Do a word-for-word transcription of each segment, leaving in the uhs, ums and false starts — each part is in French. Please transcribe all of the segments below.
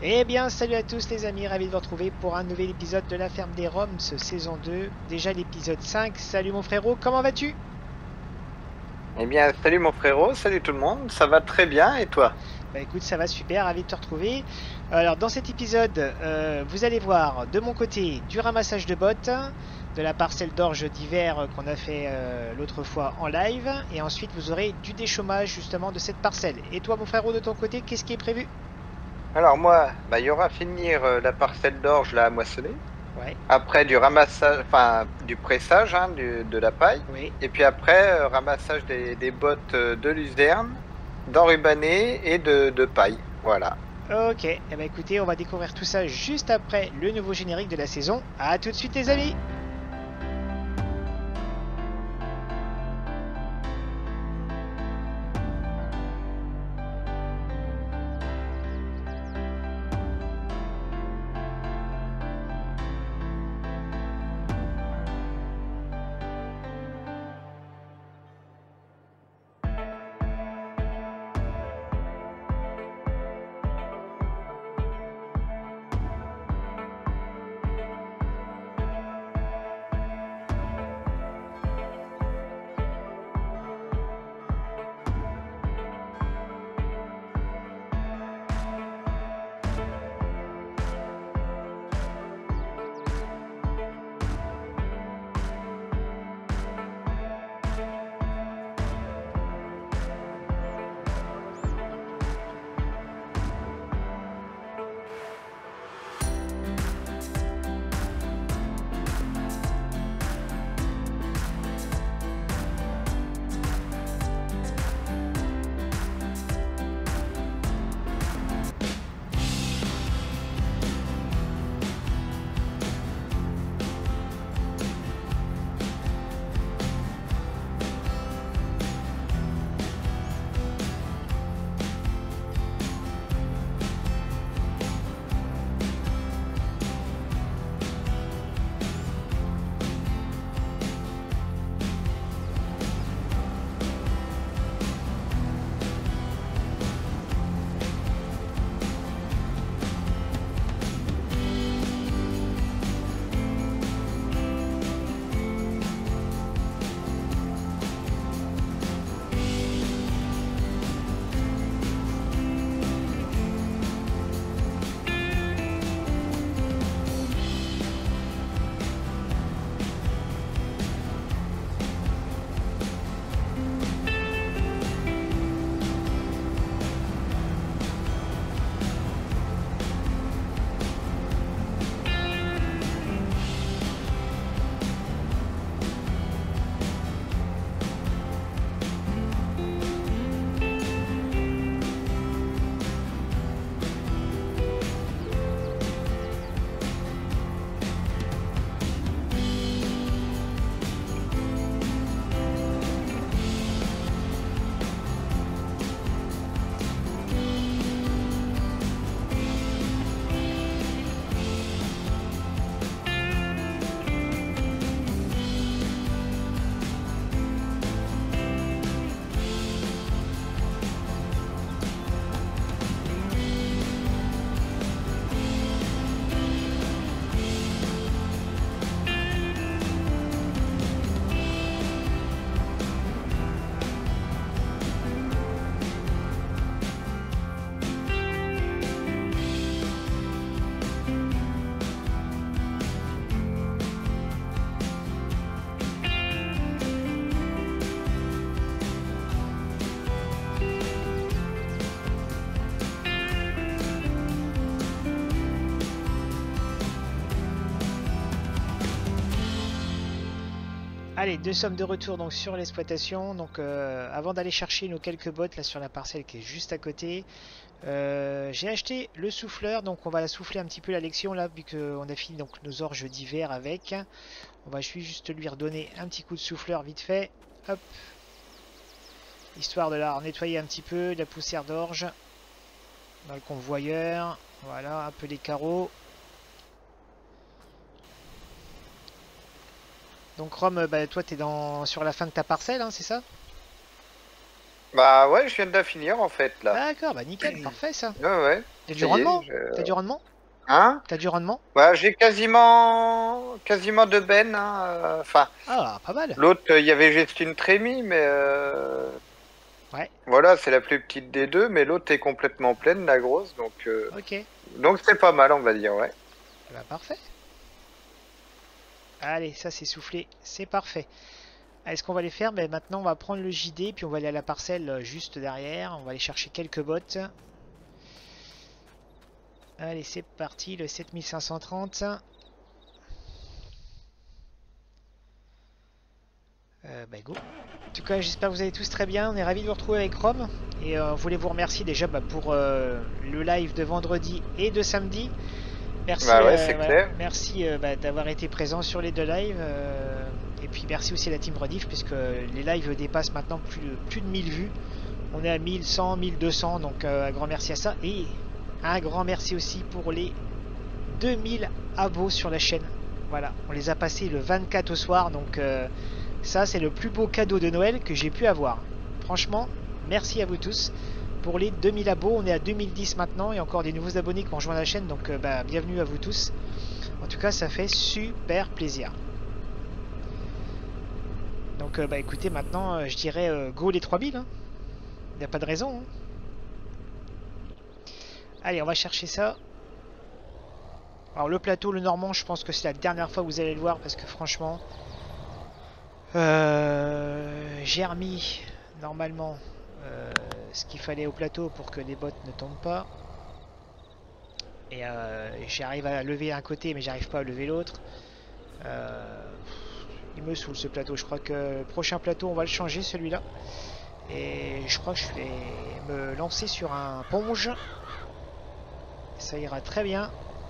Eh bien, salut à tous les amis, ravi de vous retrouver pour un nouvel épisode de la ferme des Roms, saison deux, déjà l'épisode cinq. Salut mon frérot, comment vas-tu? Eh bien, salut mon frérot, salut tout le monde, ça va très bien et toi? Bah écoute, ça va super, ravi de te retrouver. Alors dans cet épisode, euh, vous allez voir de mon côté du ramassage de bottes, de la parcelle d'orge d'hiver qu'on a fait euh, l'autre fois en live, et ensuite vous aurez du déchômage justement de cette parcelle. Et toi mon frérot de ton côté, qu'est-ce qui est prévu? Alors moi, bah, il y aura à finir euh, la parcelle d'orge là à moissonner, Ouais, après du ramassage, enfin du pressage hein, du- de la paille, oui. et puis après euh, ramassage des, des bottes euh, de luzerne, d'enrubanné et de, de paille. Voilà. Ok, eh ben écoutez, on va découvrir tout ça juste après le nouveau générique de la saison. A tout de suite les amis! Allez, nous sommes de retour donc sur l'exploitation. Donc euh, avant d'aller chercher nos quelques bottes là sur la parcelle qui est juste à côté, euh, j'ai acheté le souffleur. Donc on va souffler un petit peu la lection là vu qu'on a fini donc nos orges d'hiver avec. On va juste lui redonner un petit coup de souffleur vite fait. Hop. Histoire de la nettoyer un petit peu de la poussière d'orge dans le convoyeur. Voilà, un peu les carreaux. Donc Rome, bah, toi t'es dans sur la fin de ta parcelle, hein, c'est ça? Bah ouais, je viens de la finir en fait là. D'accord, bah nickel, parfait ça. Ouais, ouais. T'as du Ça y est, rendement je- T'as du rendement Hein? T'as du rendement Bah, j'ai quasiment, quasiment deux bennes. Hein, euh, Enfin, Ah, pas mal. l'autre, euh, il y avait juste une trémie, mais euh, Ouais, voilà, c'est la plus petite des deux, mais l'autre est complètement pleine, la grosse, donc euh, ok. donc c'est pas mal, on va dire, ouais. Bah, parfait. Allez, ça c'est soufflé, c'est parfait. Allez, ce qu'on va aller faire, ben, maintenant on va prendre le J D, puis on va aller à la parcelle euh, juste derrière. On va aller chercher quelques bottes. Allez, c'est parti, le sept mille cinq cent trente. Euh, bah go. En tout cas, j'espère que vous allez tous très bien. On est ravis de vous retrouver avec Rome. Et euh, on voulait vous remercier déjà bah, pour euh, le live de vendredi et de samedi. Merci, Bah ouais, euh, c'est voilà. clair. Merci euh, bah, d'avoir été présent sur les deux lives. euh, et puis merci aussi à la team Rediff, puisque les lives dépassent maintenant plus de, plus de mille vues. On est à mille cent, mille deux cents, donc euh, un grand merci à ça. Et un grand merci aussi pour les deux mille abos sur la chaîne. Voilà, on les a passés le vingt-quatre au soir, donc euh, ça c'est le plus beau cadeau de Noël que j'ai pu avoir. Franchement, merci à vous tous. Pour les deux mille abos, on est à deux mille dix maintenant, et encore des nouveaux abonnés qui ont rejoint la chaîne, donc euh, bah, bienvenue à vous tous. En tout cas, ça fait super plaisir. Donc euh, bah écoutez, maintenant euh, je dirais euh, go les trois mille, hein. Il n'y a pas de raison. Hein. Allez, on va chercher ça. Alors le plateau, le Normand, je pense que c'est la dernière fois que vous allez le voir, parce que franchement, euh, j'ai remis normalement euh, ce qu'il fallait au plateau pour que les bottes ne tombent pas. Et euh, j'arrive à lever un côté, mais j'arrive pas à lever l'autre. Euh, il me saoule ce plateau. Je crois que le prochain plateau, on va le changer, celui-là. Et je crois que je vais me lancer sur un ponge. Ça ira très bien.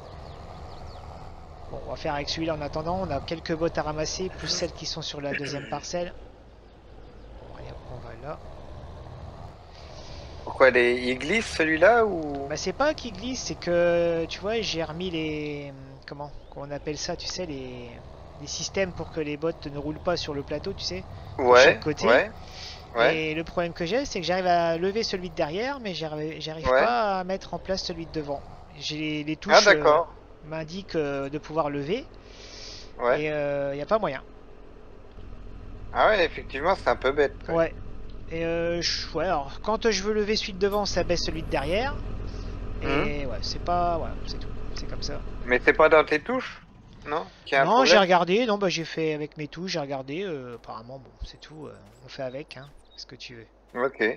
Bon, on va faire avec celui-là en attendant. On a quelques bottes à ramasser, plus celles qui sont sur la deuxième parcelle. Bon, allez, on va là. Pourquoi les... il glisse celui-là ou? Bah, c'est pas qu'il glisse, c'est que tu vois, j'ai remis les. Comment, comment on appelle ça, tu sais, les... les systèmes pour que les bottes ne roulent pas sur le plateau, tu sais, de Ouais, chaque côté. ouais, ouais, Et le problème que j'ai, c'est que j'arrive à lever celui de derrière, mais j'arrive j'arrive ouais. pas à mettre en place celui de devant. J'ai les, les Ah touches euh, d'accord. m'indiquent euh, de pouvoir lever, Ouais. et il euh, n'y a pas moyen. Ah ouais, effectivement, c'est un peu bête. Ouais. Ouais. Et euh, je- ouais, alors quand je veux lever celui de devant, ça baisse celui de derrière. Et Mhm. ouais, c'est pas. Ouais, c'est tout. C'est comme ça. Mais c'est pas dans tes touches? Non? Qu'il y a un Non, j'ai problème? regardé. Non, bah j'ai fait avec mes touches, j'ai regardé. euh, apparemment, bon, c'est tout. euh, on fait avec, hein. Ce que tu veux. Ok.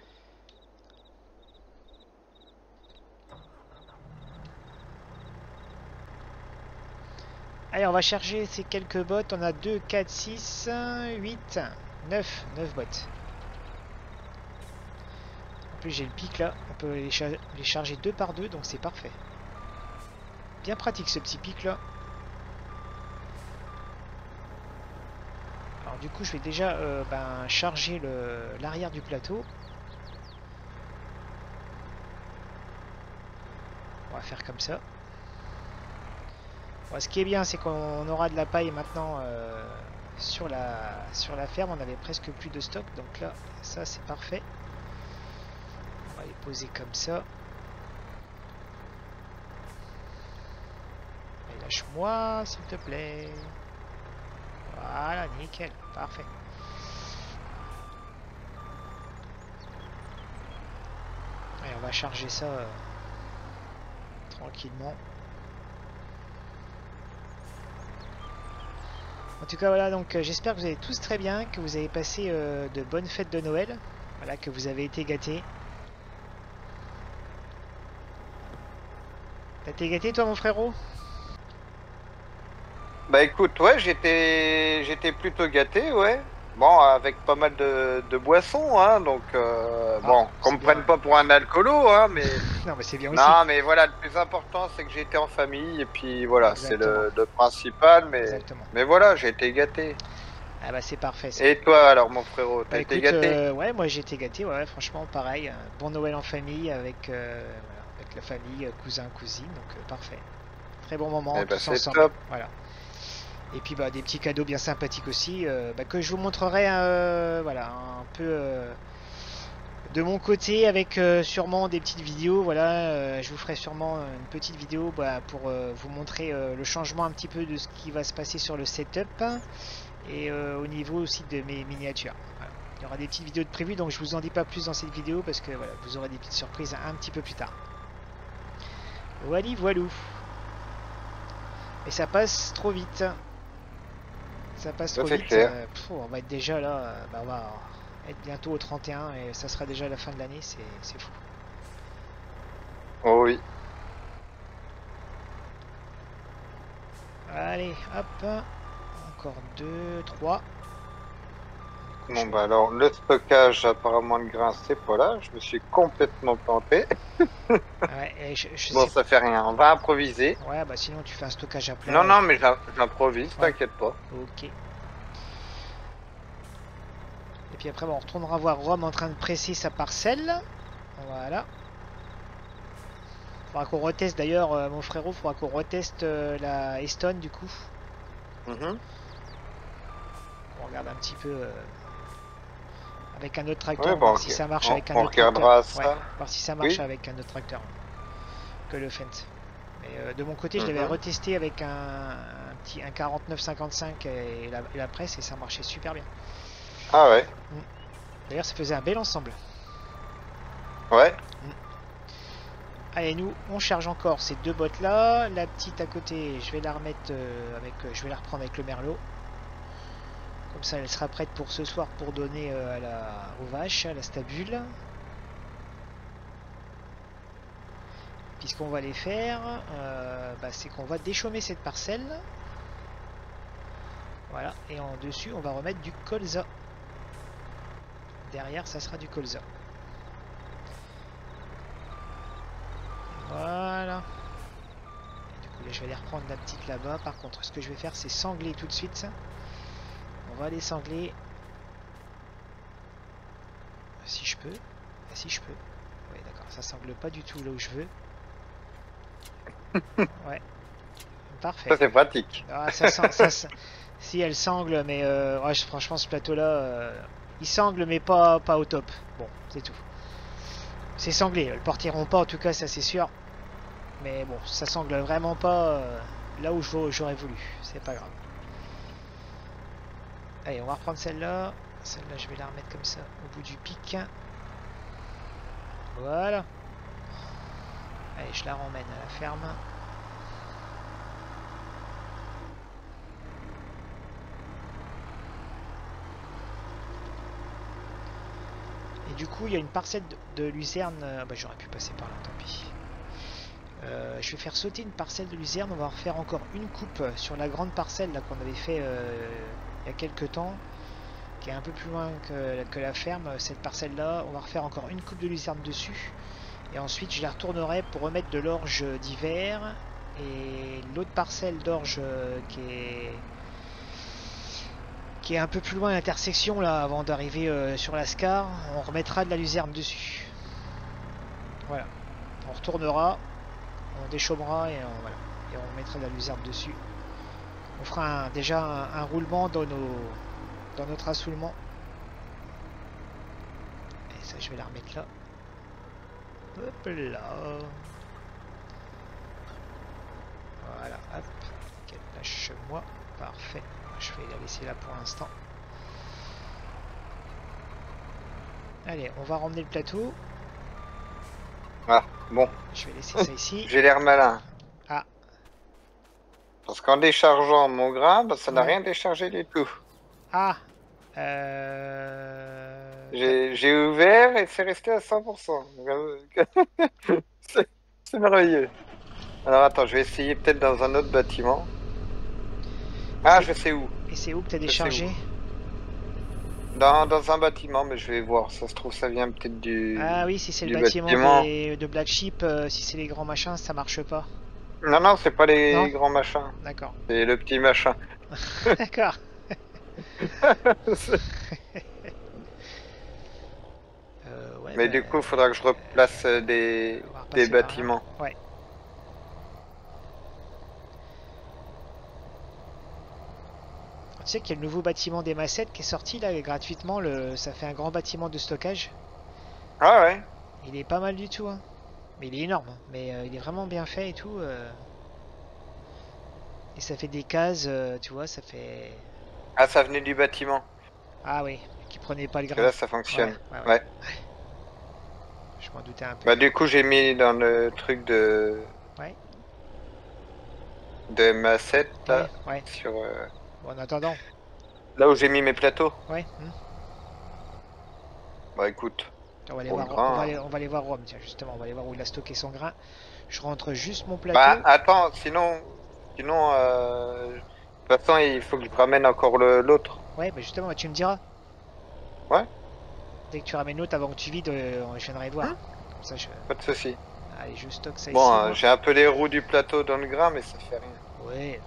Allez, on va charger ces quelques bottes. On a deux, quatre, six, huit, neuf. neuf bottes. En plus, j'ai le pic là. On peut les, char les charger deux par deux, donc c'est parfait. Bien pratique ce petit pic là. Alors du coup, je vais déjà euh, ben, charger l'arrière du plateau. On va faire comme ça. Bon, ce qui est bien, c'est qu'on aura de la paille maintenant euh, sur, la, sur la ferme. On avait presque plus de stock, donc là, ça c'est parfait. On va les poser comme ça. Et lâche-moi, s'il te plaît. Voilà, nickel, parfait. Allez, on va charger ça euh, tranquillement. En tout cas voilà, donc euh, j'espère que vous allez tous très bien, que vous avez passé euh, de bonnes fêtes de Noël, voilà, que vous avez été gâtés. T'as été gâté toi mon frérot? Bah écoute, ouais, j'étais j'étais plutôt gâté, ouais. Bon, avec pas mal de, de boissons, hein, donc euh, Ah, bon, qu'on c'est me bien. prenne pas pour un alcoolo, hein, mais Non mais c'est bien aussi. non, mais voilà, le plus important, c'est que j'ai été en famille, et puis voilà, c'est Exactement. le, le principal, mais Exactement. mais voilà, j'ai été gâté. Ah bah c'est parfait ça. Et toi, alors, mon frérot, t'as Bah été écoute, gâté? euh, ouais, moi j'ai été gâté, ouais, franchement pareil. Un bon Noël en famille avec, euh, voilà, avec la famille, euh, cousins, cousines, donc euh, parfait. Très bon moment, Eh ben, tous c'est ensemble. top. Voilà. Et puis bah, des petits cadeaux bien sympathiques aussi, euh, bah, que je vous montrerai euh, voilà, un peu euh, De mon côté, avec euh, sûrement des petites vidéos, voilà, euh, je vous ferai sûrement une petite vidéo bah, pour euh, vous montrer euh, le changement un petit peu de ce qui va se passer sur le setup et euh, au niveau aussi de mes miniatures. Voilà. Il y aura des petites vidéos de prévues, donc je vous en dis pas plus dans cette vidéo parce que voilà, vous aurez des petites surprises un petit peu plus tard. Voilà, voilou. Et ça passe trop vite. Ça passe trop vite. Euh, pff, on va être déjà là. Euh, bah, on va être bientôt au trente et un et ça sera déjà la fin de l'année. C'est fou. Oh oui. Allez, hop. Encore deux, trois. Bon bah alors le stockage apparemment de grains c'est pas là, je me suis complètement planté. Ouais, et je, je bon sais... ça fait rien, on va improviser. Ouais bah sinon tu fais un stockage à plat. Non non mais j'improvise, ouais. T'inquiète pas. Ok. Et puis après bon, on retournera voir Rome en train de presser sa parcelle. Voilà. Faudra qu'on reteste d'ailleurs, euh, mon frérot, faudra qu'on reteste euh, la Eston du coup. Mm-hmm. On regarde un petit peu euh, avec un autre tracteur, ouais, bon, voir okay. si ça marche on, avec un on autre tracteur. Ça. Ouais, voir si ça marche oui. avec un autre tracteur que le Fendt. Mais euh, de mon côté, mm-hmm. je l'avais retesté avec un, un petit un quarante-neuf cinquante-cinq et la, et la presse et ça marchait super bien. Ah ouais. Mm. D'ailleurs, ça faisait un bel ensemble. Ouais. Mm. Allez, nous, on charge encore ces deux bottes là. La petite à côté, je vais la remettre euh, avec, euh, je vais la reprendre avec le merlot. Comme ça, elle sera prête pour ce soir pour donner euh, à la, aux vaches, à la stabule. Puis ce qu'on va les faire, euh, bah, c'est qu'on va déchaumer cette parcelle. Voilà, et en dessus, on va remettre du colza. Derrière, ça sera du colza. Voilà. Et du coup, là, je vais aller reprendre la petite là-bas. Par contre, ce que je vais faire, c'est sangler tout de suite. On va les sangler. Si je peux. Si je peux. Oui, d'accord. Ça sangle pas du tout là où je veux. Ouais. Parfait. Ça, c'est pratique. Ah, ça, ça, ça, si elle sangle, mais euh, ouais, franchement, ce plateau-là, euh, il sangle, mais pas, pas au top. Bon, c'est tout. C'est sanglé. Ils le porteront pas, en tout cas, ça c'est sûr. Mais bon, ça sangle vraiment pas euh, là où j'aurais voulu. C'est pas grave. Allez, on va reprendre celle-là. Celle-là, je vais la remettre comme ça au bout du pic. Voilà. Allez, je la ramène à la ferme. Et du coup, il y a une parcelle de, de luzerne. Ah bah, j'aurais pu passer par là, tant pis. Euh, je vais faire sauter une parcelle de luzerne. On va refaire encore une coupe sur la grande parcelle là qu'on avait fait euh, il y a quelques temps, qui est un peu plus loin que, que la ferme. Cette parcelle là, on va refaire encore une coupe de luzerne dessus. Et ensuite, je la retournerai pour remettre de l'orge d'hiver. Et l'autre parcelle d'orge euh, qui est qui est un peu plus loin à l'intersection là, avant d'arriver euh, sur la Scar, on remettra de la luzerne dessus. Voilà. On retournera, on déchaumera et on, voilà. Et on mettra de la luzerne dessus. On fera un, déjà un, un roulement dans, nos, dans notre assoulement. Et ça, je vais la remettre là. Hop là. Voilà, hop. Qu'elle lâche moi. Parfait. Je vais la laisser là pour l'instant. Allez, on va ramener le plateau. Ah, bon. Je vais laisser ça ici. J'ai l'air malin. Ah. Parce qu'en déchargeant mon grain, bah, ça n'a ouais. rien déchargé du tout. Ah. Euh... J'ai ouvert et c'est resté à cent pour cent. C'est merveilleux. Alors attends, je vais essayer peut-être dans un autre bâtiment. Ah, je sais où. Et c'est où que tu as déchargé? dans, dans un bâtiment, mais je vais voir. Ça se trouve, ça vient peut-être du. Ah oui, si c'est le bâtiment, bâtiment. Des, de Black Sheep, euh, si c'est les grands machins, ça marche pas. Non, non, c'est pas les non grands machins. D'accord. C'est le petit machin. D'accord. euh, ouais, mais bah, du coup, il faudra que je replace euh, des, des bâtiments. Ouais. Tu sais qu'il y a le nouveau bâtiment des Massettes qui est sorti là gratuitement, le... ça fait un grand bâtiment de stockage. Ah ouais. Il est pas mal du tout, hein. Mais il est énorme, hein. Mais euh, il est vraiment bien fait et tout. euh. Et ça fait des cases, euh, tu vois, ça fait... Ah, ça venait du bâtiment. Ah oui, qui prenait pas le Parce que grain. là, ça Ouais, fonctionne. ouais, ouais. Ouais. Je m'en doutais un peu. Bah, du coup, j'ai mis dans le truc de, Ouais, de M A sept, ouais, là, ouais. sur, euh, Bon, en attendant, là où j'ai mis mes plateaux. ouais. hmm. Bah, écoute, On va aller pour le voir, on va grain. aller, on va aller voir Rome, tiens, justement. On va aller voir où il a stocké son grain. Je rentre juste mon Bah, plateau. attends, sinon, sinon, euh, de toute façon, il faut que je ramène encore le l'autre. Ouais, bah justement, bah, tu me diras. Ouais, Dès que tu ramènes l'autre avant que tu vides, euh, je viendrai voir. hein, Comme ça, je... pas de souci. Allez, je stocke ça Bon, ici, euh, moi. j'ai un peu les roues du plateau dans le grain, mais ça fait rien. Ouais.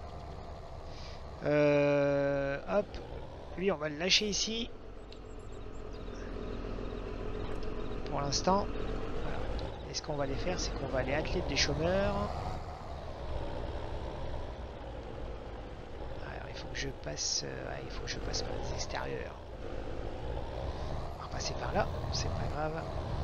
Euh, hop. Lui, on va le lâcher ici. Pour l'instant. Voilà. Et ce qu'on va aller faire, c'est qu'on va aller atteler des chômeurs. Alors, il faut que je passe... euh, ouais, il faut que je passe par les extérieurs. On va passer par là, c'est pas grave.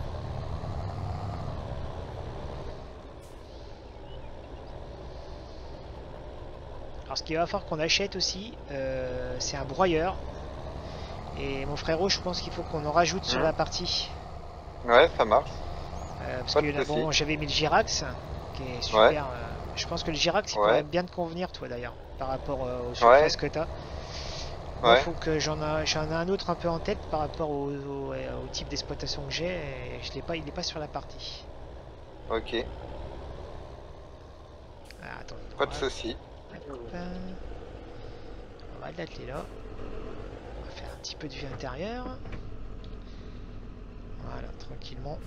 Alors ce qu'il va falloir qu'on achète aussi, euh, c'est un broyeur. Et mon frérot, je pense qu'il faut qu'on en rajoute sur Hum, la partie. Ouais, ça marche. Euh, parce Pas que de là, bon, souci. j'avais mis le Girax, qui est super. Ouais, euh, je pense que le Girax, il pourrait ouais, bien te convenir, toi d'ailleurs, par rapport euh, aux surfaces ouais, que tu as. Moi, il ouais. faut que j'en ai, j'en ai un autre un peu en tête par rapport au, au- ouais, au type d'exploitation que j'ai. Et je l'ai pas, il n'est pas sur la partie. Ok, Ah, attends, pas on de va, souci. hop, on va l'atteler là. On va faire un petit peu de vue intérieure. Voilà, tranquillement.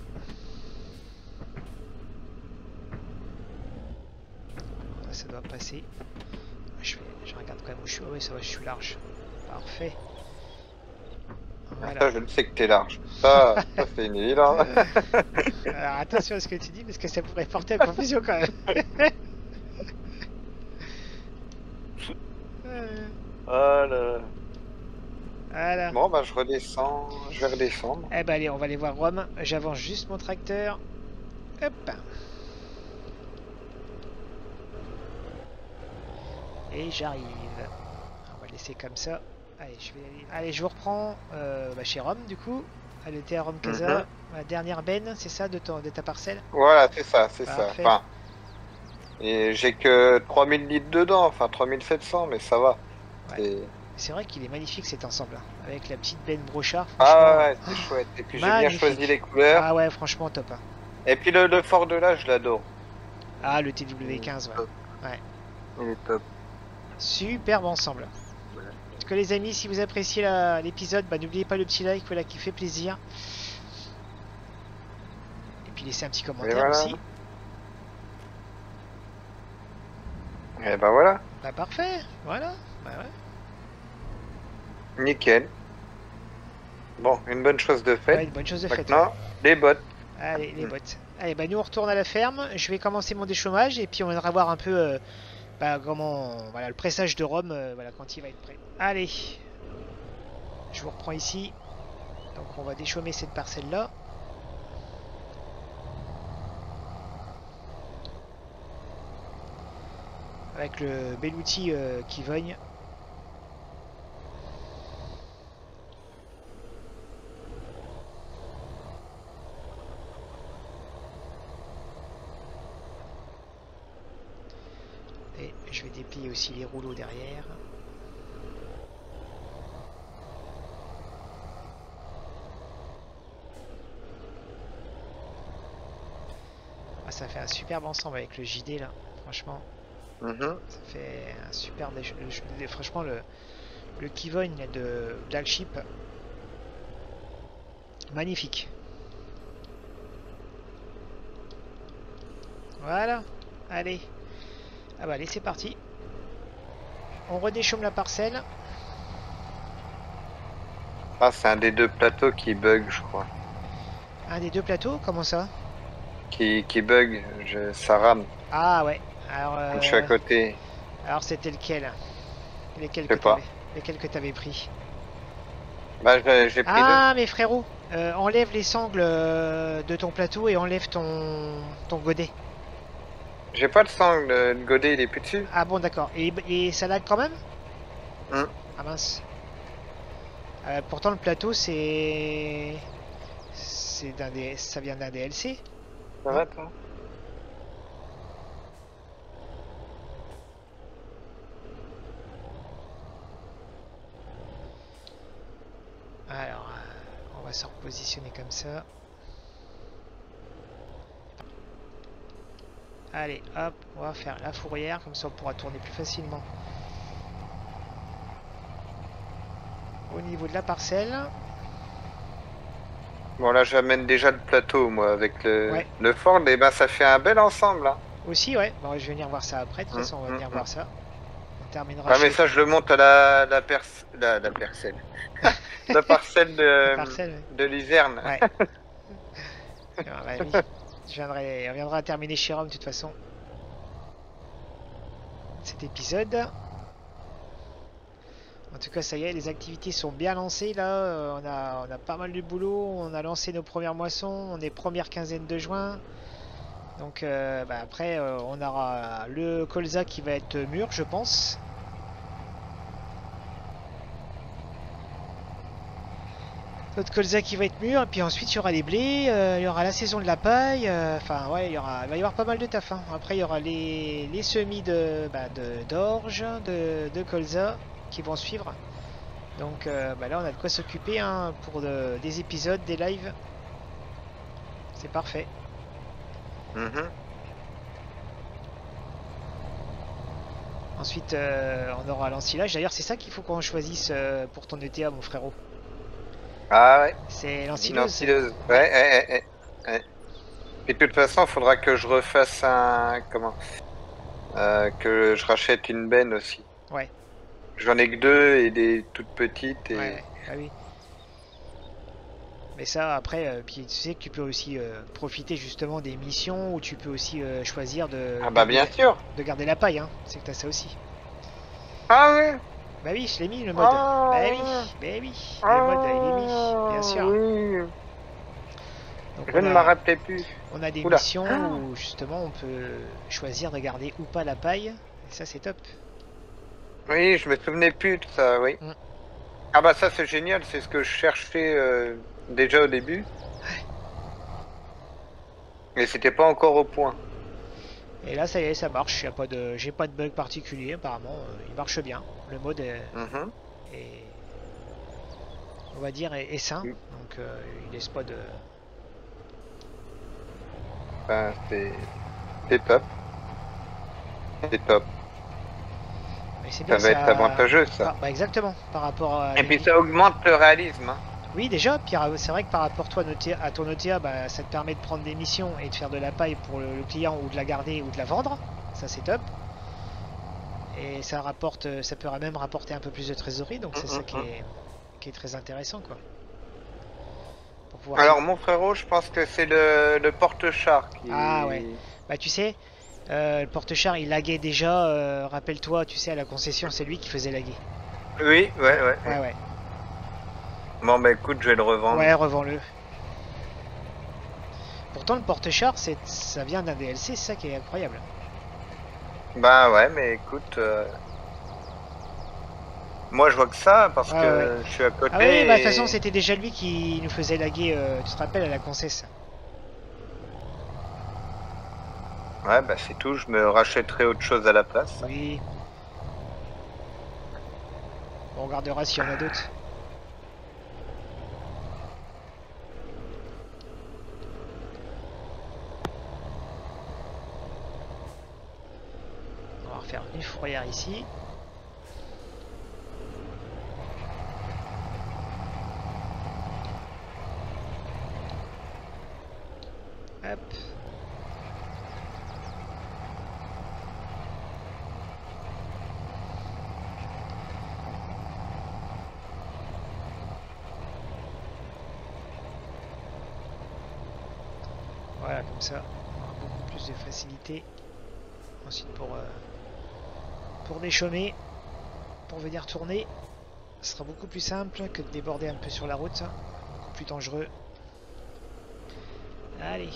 Là, ça doit passer. Je, fais, je regarde quand même où je suis. Ah oui, ça va, je suis large. Parfait. Ah, Voilà. ça, je le sais que t'es large. Ça, ça c'est une évidence. Alors attention à ce que tu dis parce que ça pourrait porter à confusion quand même. Euh, Oh là. voilà. Bon, bah, je redescends. Je vais redescendre. Eh ben allez, on va aller voir Rome. J'avance juste mon tracteur. Hop. Et j'arrive. On va le laisser comme ça. Allez, je vais aller. Allez, je vous reprends euh, bah, chez Rome du coup. Elle était à Rome Mhm. Casa. La dernière benne, c'est ça de, ton, de ta parcelle? Voilà, c'est ça, c'est ça. Parfait. Enfin, et j'ai que trois mille litres dedans, enfin trois mille sept cents, mais ça va. Ouais. C'est... C'est vrai qu'il est magnifique cet ensemble là. Avec la petite benne brochard, Ah franchement. ouais, euh, c'est chouette. Et puis j'ai bien choisi Magnifique. les couleurs. Ah ouais, franchement top, hein. Et puis le, le Ford de là, je l'adore. Ah, le T Il W est quinze, ouais. top. Ouais. Il est top. Superbe ensemble. Voilà. En tout cas, les amis, si vous appréciez l'épisode, bah, n'oubliez pas le petit like, voilà, qui fait plaisir. Et puis laissez un petit Et commentaire voilà. aussi. Et ben voilà. Bah parfait, voilà. Bah ouais. Nickel. Bon, une bonne chose de Ouais, faite. une bonne chose de faite. Ouais. Maintenant, les bottes. Allez, les Mm. bottes. Allez, bah nous on retourne à la ferme. Je vais commencer mon déchômage et puis on viendra voir un peu euh, bah, comment, voilà, le pressage de Rome, euh, voilà, quand il va être prêt. Allez, je vous reprends ici. Donc on va déchômer cette parcelle là. Avec le bel outil euh, qui vogne. Et je vais déplier aussi les rouleaux derrière. Ah, ça fait un superbe ensemble avec le J D là, franchement. Mhm. Ça fait un superbe. Franchement, le, le Kivogne de Black magnifique. Voilà, allez. Ah bah allez, c'est parti. On redéchaume la parcelle. Ah, c'est un des deux plateaux qui bug, je crois. Un des deux plateaux, comment ça? Qui, qui bug, je, ça rame. Ah ouais. Alors, euh, Je suis à côté. alors c'était lequel? Lesquels Je que sais pas. t'avais, lesquels que t'avais pris? Bah, j'ai j'ai pris deux. Ah mais frérot, euh, enlève les sangles euh, de ton plateau et enlève ton, ton godet. J'ai pas de sangle, le godet il est plus dessus. Ah bon, d'accord. Et, et ça lag quand même? Hum. Ah mince. Euh, pourtant le plateau c'est... C'est d'un des... ça vient d'un D L C. Ça va toi? Alors, euh, on va se repositionner comme ça. Allez, hop, on va faire la fourrière, comme ça on pourra tourner plus facilement. Au niveau de la parcelle. Bon là j'amène déjà le plateau moi avec le, Ouais. le Ford et ben ça fait un bel ensemble hein. Aussi, ouais. Bon, je vais venir voir ça après. De toute Hum, façon, on va hum, venir hum. voir ça. On terminera Ah mais chez- ça je le monte à la la pers la, la parcelle. La parcelle de, la parcelle. Ouais. de l'Iserne. Ouais. Ah, bah oui. Je viendrai, on viendra terminer chez Rome de toute façon. Cet épisode. En tout cas, ça y est, les activités sont bien lancées là. Euh, on a, on a pas mal de boulot. On a lancé nos premières moissons. On est première quinzaine de juin. Donc euh, bah, après, euh, on aura le colza qui va être mûr, je pense. Notre colza qui va être mûr, et puis ensuite il y aura les blés, euh, il y aura la saison de la paille, euh, enfin ouais, il, y aura, il va y avoir pas mal de taf. Hein. Après il y aura les, les semis de bah, de- d'orge, de, de colza qui vont suivre. Donc euh, bah, là on a de quoi s'occuper hein, pour de- des épisodes, des lives. C'est parfait. Mhm. Ensuite euh, on aura l'ensilage. D'ailleurs c'est ça qu'il faut qu'on choisisse euh, pour ton E T A mon frérot. Ah ouais. C'est Une l'ensileuse. ensileuse. Ouais, ouais, ouais, ouais, ouais. Et de toute façon, il faudra que je refasse un. Comment euh, que je rachète une benne aussi. Ouais. J'en ai que deux et des toutes petites. Et... Ouais, ouais. Ah oui. Mais ça après, euh, puis tu sais que tu peux aussi euh, profiter justement des missions où tu peux aussi euh, choisir de, Ah bah garder, bien sûr. de garder la paille. Hein. C'est que t'as ça aussi. Ah oui. Bah oui, je l'ai mis le mode. Ah, bah oui, bah oui. Le mode il est mis, bien sûr. Oui. Donc Je on ne a, me rappelais plus. on a des Oula. missions où justement on peut choisir de garder ou pas la paille. Et ça c'est top. Oui, je me souvenais plus de ça, oui. Mm. Ah bah ça c'est génial, c'est ce que je cherchais euh, déjà au début. Mais c'était pas encore au point. Et là ça y est, ça marche. Y a pas de, j'ai pas de bug particulier apparemment. euh, il marche bien. Le mode est, Mhm. est- on va dire est, est sain. Mm. Donc euh, il laisse pas de. Ben, c'est c'est top. C'est top. Mais c'est Ça bien va être avantageux ça. Ah, bah exactement. Par rapport à. Et puis ça augmente le réalisme. Hein. Oui, déjà, Pierre, c'est vrai que par rapport toi, à ton O T A, bah, ça te permet de prendre des missions et de faire de la paille pour le, le client ou de la garder ou de la vendre. Ça, c'est top. Et ça rapporte, ça peut même rapporter un peu plus de trésorerie, donc c'est Mm, ça mm, qui mm. est, qui est très intéressant, quoi. Pour pouvoir Alors faire- mon frérot, je pense que c'est le, le porte-char qui... Ah ouais. Bah tu sais, euh, le porte-char, il laguait déjà. euh, Rappelle-toi, tu sais, à la concession, c'est lui qui faisait laguer. Oui, ouais, ouais. Ouais, ouais. Bon bah écoute, je vais le revendre. Ouais, revends-le. Pourtant, le porte-char, c'est, ça vient d'un D L C, c'est ça qui est incroyable. Bah ouais, mais écoute... euh, Moi je vois que ça parce Ah, que ouais. je suis à côté. Ah oui, bah de toute et- façon, c'était déjà lui qui nous faisait laguer, euh, tu te rappelles, à la concesse. Ouais, bah c'est tout, je me rachèterai autre chose à la place. Oui. On regardera s'il y en a d'autres. On va refaire une fourrière ici. Hop. Voilà, comme ça, on aura beaucoup plus de facilité. Ensuite, pour, euh, pour déchaumer, pour venir tourner, ce sera beaucoup plus simple que de déborder un peu sur la route. Beaucoup plus dangereux. Allez.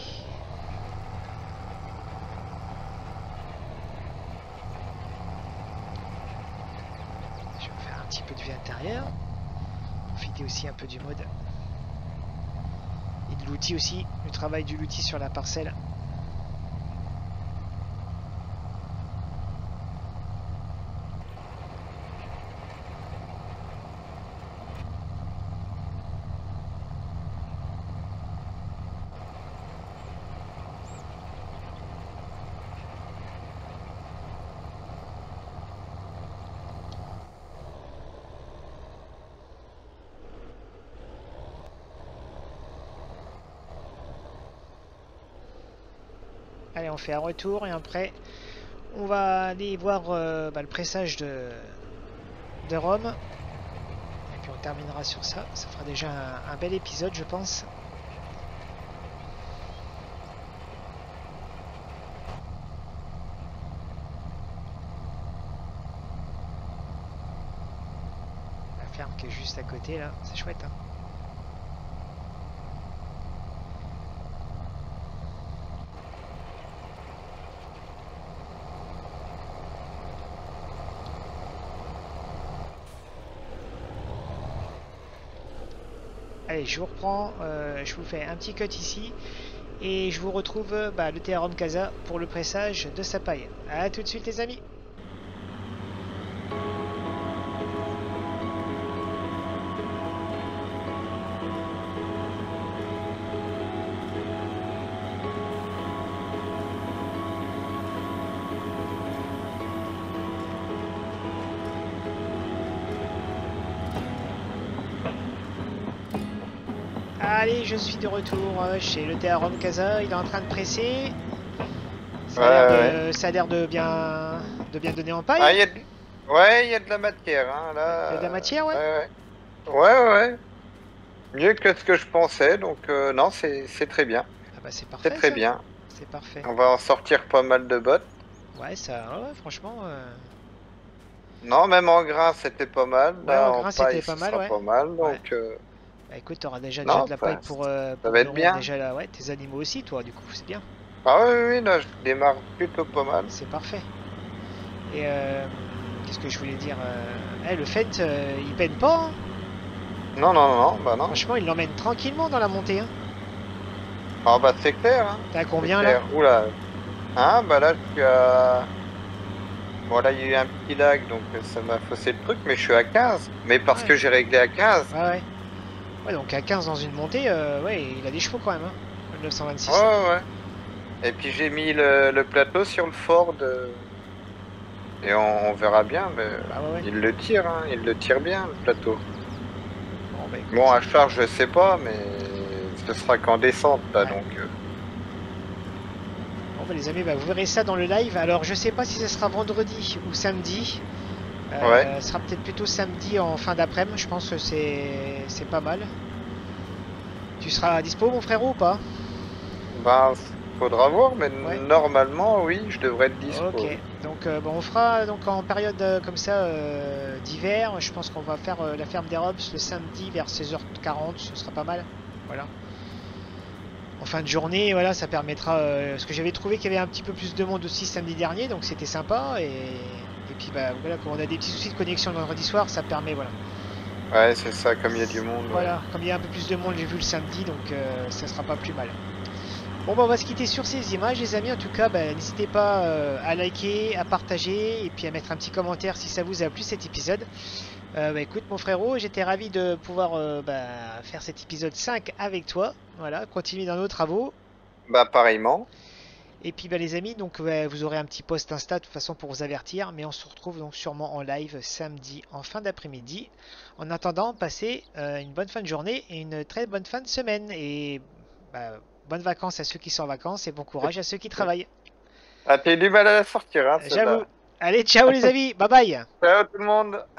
Je vais faire un petit peu de vue intérieure. Profiter aussi un peu du mode. Et de l'outil aussi, le travail du l'outil sur la parcelle. Allez, on fait un retour et après on va aller voir euh, bah, le pressage de, de Rome. Et puis on terminera sur ça. Ça fera déjà un, un bel épisode, je pense. La ferme qui est juste à côté là, c'est chouette. Hein. Allez, je vous reprends, euh, je vous fais un petit cut ici et je vous retrouve euh, bah, le T R Rome Casa pour le pressage de sa paille. A tout de suite les amis. Allez, je suis de retour chez le T R Rome Casa, il est en train de presser. Ça a l'air Ouais, de, ouais. ça a l'air de bien, de bien donner en paille. Ah, il y a de... Ouais, il y a de la matière, hein, là. Il y a de la matière, ouais. Ouais, ouais. Ouais, ouais, ouais. Mieux que ce que je pensais, donc euh, non, c'est c'est très bien. Ah bah c'est C'est parfait très ça. bien. C'est parfait. On va en sortir pas mal de bottes. Ouais, ça, ouais, franchement. Euh... Non, même en grain, c'était pas mal. Ouais, en Là, en grain c'était paille, pas ce mal, sera ouais. pas mal. Ouais. Donc, euh, Bah écoute, t'auras déjà, déjà non, de la ça, paille pour, euh, ça pour va être nourrir bien. déjà là, ouais, tes animaux aussi, toi, du coup, c'est bien. Ah oui, oui, oui, là, je démarre plutôt pas mal. C'est parfait. Et euh, qu'est-ce que je voulais dire euh... eh, le fait, euh, il peine pas. Hein. Non, non, non, non, bah non. Franchement, il l'emmène tranquillement dans la montée. Hein. Ah bah c'est clair, hein. T'as C'est combien là? clair. Oula. Hein, bah là, je suis à... Bon, là, il y a eu un petit lag, donc euh, ça m'a faussé le truc, mais je suis à quinze. Mais parce Ouais. que j'ai réglé à quinze. Ouais, ouais. Ouais, donc à quinze dans une montée, euh, ouais, il a des chevaux quand même, hein, le neuf cent vingt-six. Ouais, ouais, ouais. Et puis j'ai mis le, le plateau sur le Ford. euh, Et on, on verra bien, mais Bah ouais, ouais. il le tire, hein. Il le tire bien, le plateau. Bon, bah écoute. Bon, à charge, je sais pas, mais ce sera qu'en descente, là, Ouais. donc... euh, Bon, bah les amis, bah, vous verrez ça dans le live. Alors, je sais pas si ce sera vendredi ou samedi. Euh, Ouais. Ce sera peut-être plutôt samedi en fin d'après-midi. Je pense que c'est c'est pas mal. Tu seras dispo, mon frérot, ou pas? Ben, faudra voir, mais Ouais. normalement, oui, je devrais être dispo. Ok. Donc, euh, bon, on fera donc en période euh, comme ça euh, d'hiver. Je pense qu'on va faire euh, la ferme des Robes le samedi vers seize heures quarante. Ce sera pas mal. Voilà. En fin de journée, voilà, ça permettra. Euh, parce que j'avais trouvé qu'il y avait un petit peu plus de monde aussi samedi dernier, donc c'était sympa. Et, et puis, bah voilà, comme on a des petits soucis de connexion le vendredi soir, ça permet, voilà. Ouais, c'est ça, comme il y a du monde. Voilà, Ouais. comme il y a un peu plus de monde, j'ai vu le samedi, donc euh, ça sera pas plus mal. Bon, bah, on va se quitter sur ces images, les amis. En tout cas, bah, n'hésitez pas euh, à liker, à partager et puis à mettre un petit commentaire si ça vous a plu cet épisode. Euh, bah, écoute, mon frérot, j'étais ravi de pouvoir euh, bah, faire cet épisode cinq avec toi. Voilà, continuer dans nos travaux. Bah, pareillement. Et puis bah, les amis, donc ouais, vous aurez un petit post Insta de toute façon pour vous avertir, mais on se retrouve donc sûrement en live samedi en fin d'après-midi. En attendant, passez euh, une bonne fin de journée et une très bonne fin de semaine. Et bah, bonnes vacances à ceux qui sont en vacances et bon courage à ceux qui travaillent. Ah, t'as eu du mal à la sortir, hein, J'avoue. celle-là. Allez, ciao les amis, bye bye. Ciao tout le monde.